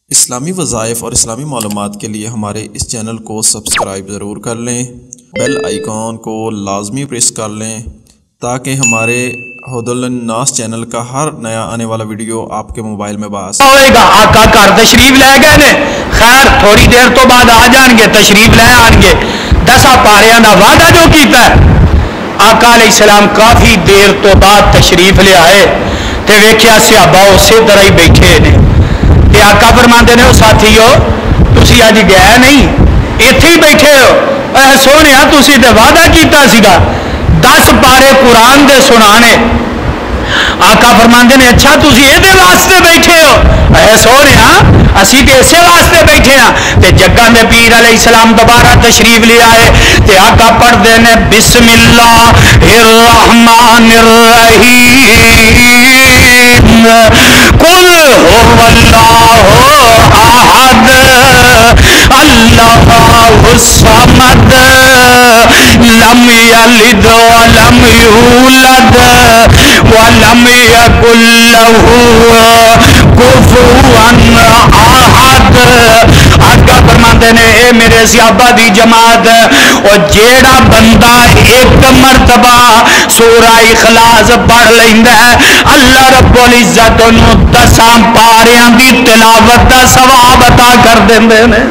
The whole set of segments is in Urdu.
اسلامی وظائف اور اسلامی معلومات کے لیے ہمارے اس چینل کو سبسکرائب ضرور کر لیں، بیل آئیکن کو لازمی پریس کر لیں تاکہ ہمارے ہدی الناس چینل کا ہر نیا آنے والا ویڈیو آپ کے موبائل میں ہوئے گا۔ آقا گھر تشریف لے گئے نے، خیر تھوڑی دیر تو بعد آ جان گے، تشریف لے آن گے۔ 10 پاریاں دا وعدہ جو کیتا ہے، آقا علیہ السلام کافی دیر تو بعد تشریف لے آئے تے ویکھیا صحابہ اسی طرح ہی بیٹھے نے تے آقا فرماندے نے او ساتھیو تسی اج گئے نہیں، ایتھے ہی بیٹھے ہو، اے سونیا تسی تے وعدہ کیتا سیگا 10 پارے قرآن دے سنانے۔ آقا فرماندے نے اچھا تسی ایدے واسطے بیٹھے ہو، اے سونیا اسی تے اسے واسطے بیٹھے ہاں۔ تے جگہ دے پیر علیہ السلام دوبارہ تشریف لے آئے تے آقا پڑھ دے نے بسم اللہ الرحمن الرحیم قل هو اللہ احد اللہ الصمد لم یلد ولم یولد ولم یکن له کفوا احد۔ آقا فرماندے نے اے میرے صحابہ دی جماعت، اور جیڑا بندہ ایک مرتبہ سورہ اخلاص پڑھ لیندا ہے اللہ رب العزت انہوں 10 پاریاں دی تلاوت دا ثواب عطا کر دیندے نے۔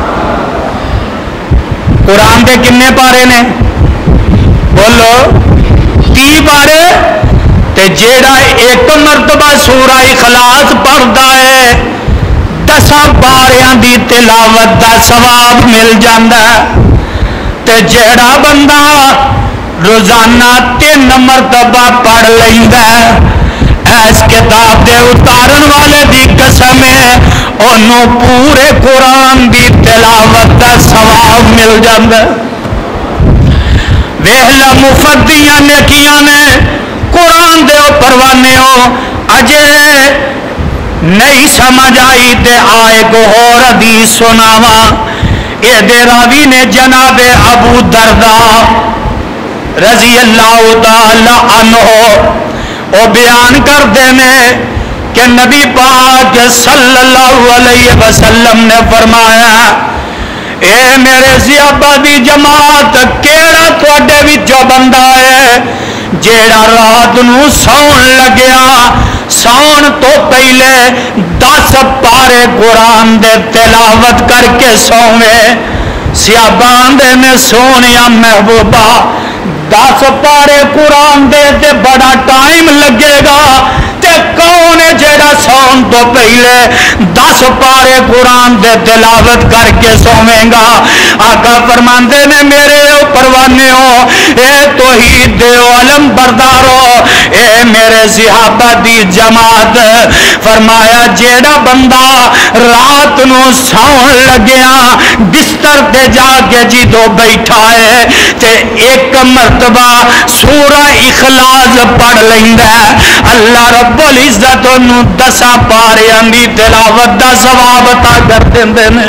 قرآن دے کنے پارے نے؟ بولو 30 پارے۔ تے جیڑا ایک مرتبہ سورہ اخلاص پڑھدا ہے 10 پاریاں دی تلاوت دا ثواب مل جاندا ہے۔ تے جیڑا بندہ روزانہ 3 مرتبہ پڑھ لیندا ہے، اس کتاب دے اتارن والے دی قسم ہے انہوں پورے قرآن دی تلاوت دا ثواب مل جاندا ہے۔ ویلا مفت دیاں نیکیاں نے، قرآن دے پروانے ہو اجے نہیں سمجھ آئی تے آئے کو اور حدیث سناوا۔ اے دے راوی نے جناب ابو درداء رضی اللہ تعالی عنہ او بیان کر دینے کہ نبی پاک صلی اللہ علیہ وسلم نے فرمایا اے میرے صحابہ دی جماعت کیڑا تواڈے وچوں بندہ ہے جیڑا رات نو سون لگیا سون تو پہلے 10 پارے قرآن دے تلاوت کر کے سوے۔ صحابہ آندے نے سونیا محبوبہ 10 پارے قرآن دے تے بڑا ٹائم لگے گا، تے کون ہے جیڑا سون تو پہلے 10 پارے قرآن دے تلاوت کر کے سویں گا؟ آقا فرماندے نے میرے پروانے ہو، اے توحید دے علم بردارو، اے میرے صحابہ دی جماعت، فرمایا جیڑا بندہ رات نو سون لگیا بستر تے جا کے جدو بیٹھا ہے تے ایک مرتبہ سورہ اخلاص پڑھ لیندا ہے اللہ رب العزت انہوں 10 پاریاں دی تلاوت دا ثواب عطا کر دیندے نے۔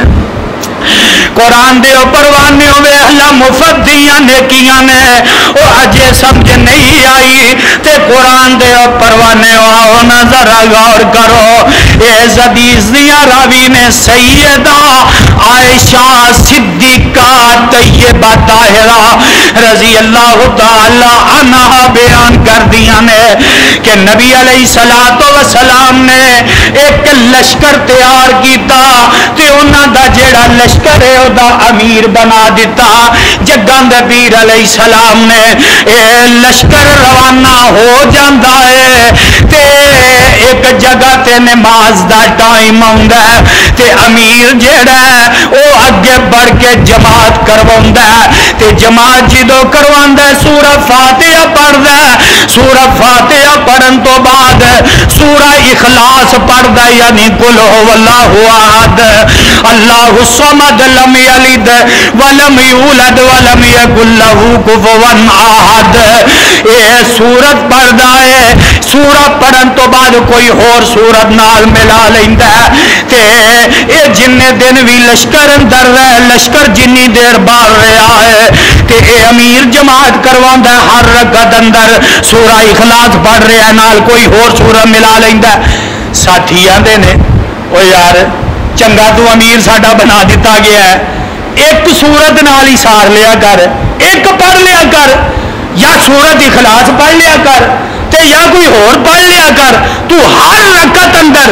قرآن دے پروانے ہوئے اللہ مفت دیاں نیکیاں نے، او اجے سمجھ نہیں آئی تے قرآن دے پروانے ہو نظر غور کرو۔ اس حدیث دیاں راوی نے سیدہ عائشہ صدیقہ طیبہ طاہرہ رضی اللہ تعالی عنہا بیان کر دیاں نے کہ نبی علیہ السلام نے ایک لشکر تیار کیتا تے انہاں دا جیڑا لشکر ہے او دا امیر بنا دیتا۔ جگاں دے پیر علیہ السلام نے اے لشکر روانہ ہو جاندا ہے تے ایک جگہ تے نماز دا ٹائم آندا ہے تے امیر جیڑا ہے او اگے بڑھ کے جماعت کرواوندا ہے تے جماعت جدو کرواندا ہے سورہ فاتحہ پڑھدا ہے، سورہ فاتحہ پڑھن تو بعد سورہ اخلاص پڑھدا ہے یعنی قل هو اللہ احد اللہ الصمد لم یلد ولم یولد ولم یکن له کفوا احد۔ اے سورت پڑھدا ہے، سورہ پڑھن تو بعد کوئی اور سورت نال ملا لیندا ہے تے اے جننے دن بھی لشکر اندر رہے لشکر جنی دیر باہر رہا ہے تے اے امیر جماعت کرواندا ہے ہر رکعت اندر سورہ اخلاص پڑھ رہا ہے نال کوئی اور سورہ ملا لیندا ہے۔ ساتھی آندے نے او یار چنگا تو امیر ساڈا بنا دیتا گیا ہے، ایک سورت نال ہی سار لیا کر، ایک پڑھ لیا کر، یا سورت اخلاص پڑھ لیا کر تے یا کوئی اور پڑھ لیا کر، تو ہر رکعت اندر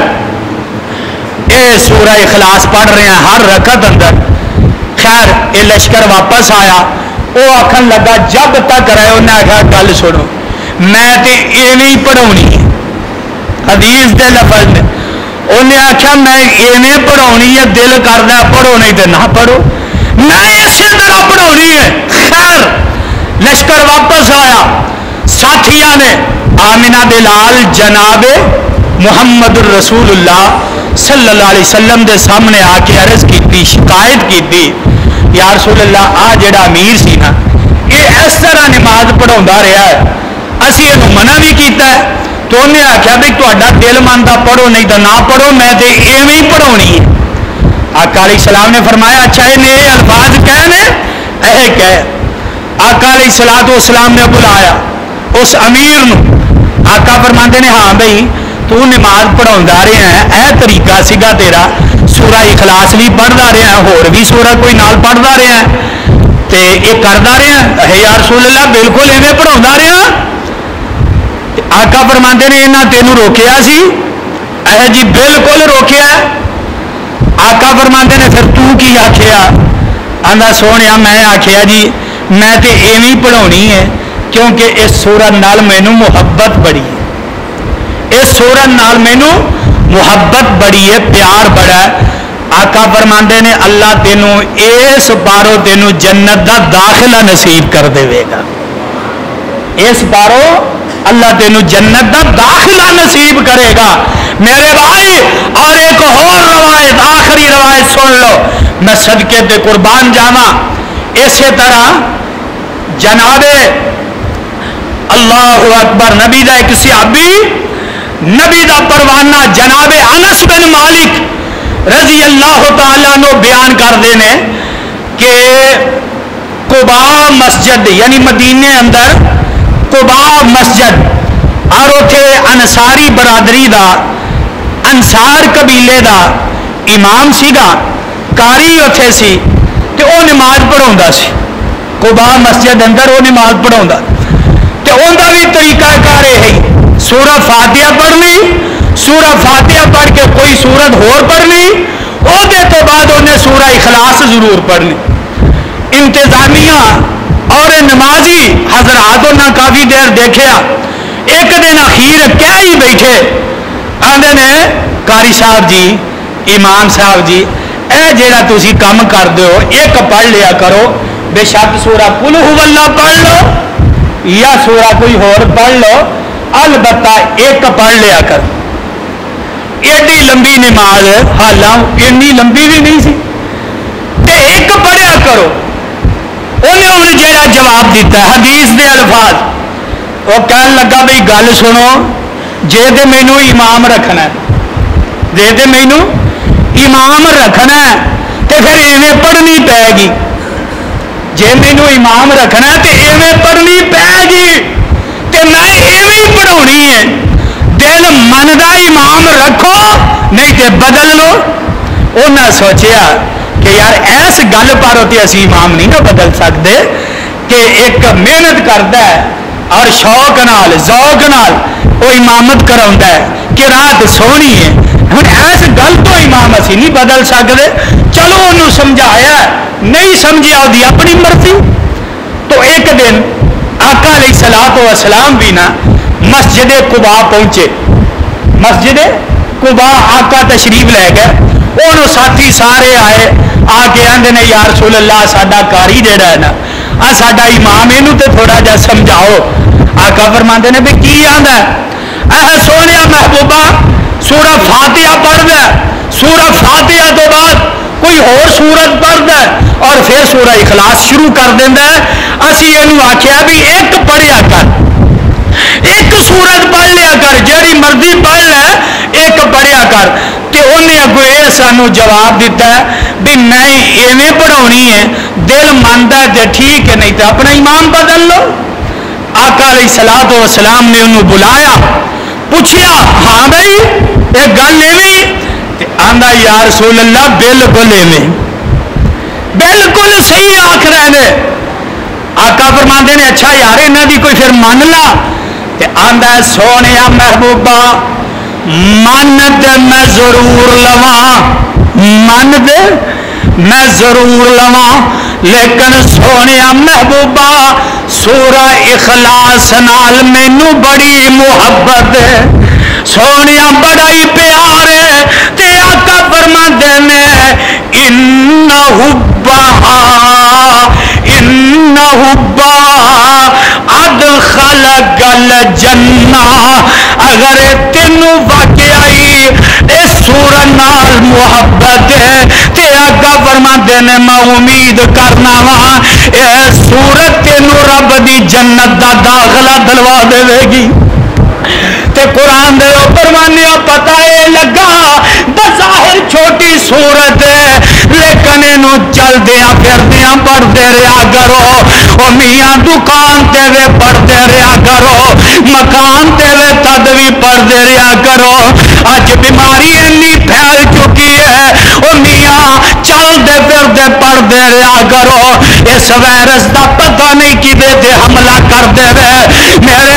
اے سورہ اخلاص پڑھ رہے ہیں ہر رکعت اندر۔ خیر یہ لشکر واپس آیا، وہ آخن لگا جب تک رہے، انہیں آخیا گل سنو میں تے ایویں پڑھاونی ہے، حدیث دے لفظ نے انہیں آخیا میں ایویں پڑھاونی ہے، دل کردا پڑھو نہیں تے نہ پڑھو، میں اسی طرح پڑھاونی ہے۔ خیر لشکر واپس آیا، ساتھیاں نے آمنہ بلال جناب محمد الرسول اللہ صلی اللہ علیہ وسلم دے سامنے آ کے عرض کی، شکایت کی، یا رسول اللہ آ جڑا امیر سی نا یہ اس طرح نماز پڑھاوندا رہا ہے، اسی یہ منع بھی کیتا ہے، تو انہیں آخیا بھی تہاڈا دل منتا پڑھو نہیں تو نہ پڑھو، میں تے ایویں ہی پڑھاونی ہے۔ آقا علیہ السلام نے فرمایا اچھا انہیں یہ الفاظ کہنے اے کہے۔ آقا علیہ الصلوۃ والسلام نے بلایا اس امیر نو، آقا فرماندے نے ہاں بھائی تو نماز پڑھاوندا رہا ہے، اے طریقہ سیگا تیرا، سورہ اخلاص بھی پڑھدا رہا ہے، ہور بھی سورہ کوئی نال پڑھدا رہا ہے تے یہ کردا رہا ہے، یا رسول اللہ بالکل ایویں پڑھاوندا رہا۔ آقا فرماندے نے انہاں تینوں روکیا سی؟ اے جی بالکل روکیا ہے۔ آقا فرماندے نے پھر تو کی آکھیا؟ آندا سونیا میں آکھیا جی میں تے ایویں پڑھاونی ہے کیونکہ اس سورت نال مینوں محبت بڑی ہے، اس سورت نال مینوں محبت بڑی ہے، پیار بڑا ہے۔ آقا فرماندے نے اللہ تینوں اس باروں تینوں جنت دا داخلہ نصیب کر دے گا، اس باروں اللہ تینوں جنت دا داخلہ نصیب کرے گا میرے بھائی۔ اور ایک اور روایت، آخری روایت سن لو، میں صدقے تے قربان جاواں۔ اسی طرح جناب اللہ اکبر نبی دا ایک صحابی، نبی دا پروانہ جناب انس بن مالک رضی اللہ تعالیٰ عنہ بیان کر دینے کہ قباء مسجد یعنی مدینے اندر قباء مسجد اور اتھے انصاری برادری دا انصار قبیلے دا امام سیگا، قاری اتھے سی تے او نماز پڑھاوندا سی، قباء مسجد اندر وہ نماز پڑھاوندا تے اوندا بھی طریقہ کار ہے سورہ فاتحہ پڑھنی، سورہ فاتحہ پڑھ کے کوئی سورت ہور پڑھنی، او دے تو بعد انہیں سورہ اخلاص ضرور پڑھنی۔ انتظامیہ اور نمازی حضرات انہاں کافی دیر دیکھیا، ایک دن اخیر کہہ ہی بیٹھے، آندے نے قاری صاحب جی، امام صاحب جی اے جیڑا تسی کام کر دے ہو ایک پڑھ لیا کرو، بے شک سورہ قل ہو اللہ پڑھ لو یا سورہ کوئی اور پڑھ لو، البتہ ایک پڑھ لیا کر۔ ایڈی لمبی نماز حالاں اتنی لمبی بھی نہیں سی تے ایک پڑھیا کرو۔ انہیں انہیں جیڑا جواب دیتا ہے حدیث دے الفاظ، وہ کہن لگا بھئی گل سنو، جے تے مینوں امام رکھنا ہے، جے تے مینوں امام رکھنا ہے تے پھر ایویں پڑھنی پے گی، جے مینوں امام رکھنا ہے تے ایویں پڑھنی پے گی تے میں ایویں پڑھاونی ہے، دل مندا امام رکھو نہیں تے بدل لو۔ انہاں سوچیا کہ یار ایس گل پر ہوتی اسی امام نہیں نہ بدل سکتے کہ ایک محنت کرتا ہے اور شوق نال ذوق نال وہ امامت کراوندا ہے کہ رات سونی ہے، ہن ایس گل تو امام اسی نہیں بدل سکتے، چلو انہوں سمجھایا، نہیں سمجھیا وہ اپنی مرضی۔ تو ایک دن آقا علیہ الصلوۃ والسلام بھی نا مسجد قباء پہنچے، مسجد قباء آقا تشریف لے گئے، انہوں ساتھی سارے آئے، آ کے آندے نے یا رسول اللہ ساڈا قاری جڑا ہے نا ساڈا امام اینوں تے تھوڑا جا سمجھاؤ۔ آقا فرماندے نے بھی کی آندا ہے، اے سونیا محبوبہ سورہ فاتحہ پڑھ دے، سورہ فاتحہ تو بعد کوئی اور سورت پڑھ دے اور پھر سورہ اخلاص شروع کر دیندا ہے۔ اسی اینوں آکھیا بھی ایک پڑھیا کر، ایک سورت پڑھ لیا کر، جیڑی مرضی پڑھ لے ایک پڑھیا کر۔ تے انہیں اگو یہ سانو جواب دیتا ہے بھی میں ایویں پڑھاونی ہے، دل مانتا ہے تے ٹھیک ہے نہیں تے اپنا امام بدل لو۔ آقا علیہ الصلوۃ والسلام نے انہوں بلایا، پوچھیا ہاں بھائی ایک گل ایویں تے آندا آندا یا رسول اللہ بالکل ایویں بالکل صحیح آکھ رہے نے. آقا فرماندے نے اچھا یار انہاں دی کوئی پھر من لا. تے آندا سونے محبوبہ من دے میں ضرور لواں, من دے میں ضرور لواں, لیکن سونے محبوبہ سورہ اخلاص نال مینوں بڑی محبت ہے, سونے بڑا ہی پیار ہے. تے آقا فرماندے نے ان حبا ادخلک الجنہ. اگر تینوں واقعی اس سورت نال محبت ہے تے آقا فرماندے نے میں امید کرنا وا اے سورت تینوں رب دی جنت دا داخلہ دلوا دے گی. تے قرآن دے فرمانے پتہ اے لگا بظاہر چھوٹی صورت ہے لیکن اینو چلدیاں پھردیاں پڑھتے رہا کرو. او میاں دکان تے وے پڑھتے رہا کرو, مکان تے وے تد بھی پڑھتے رہا کرو. اج بیماری اینی پھیل چکی ہے او میاں چلتے پھرتے پڑھتے رہا کرو. اس وائرس دا پتہ نہیں کدے تے حملہ کر دے وے. میرے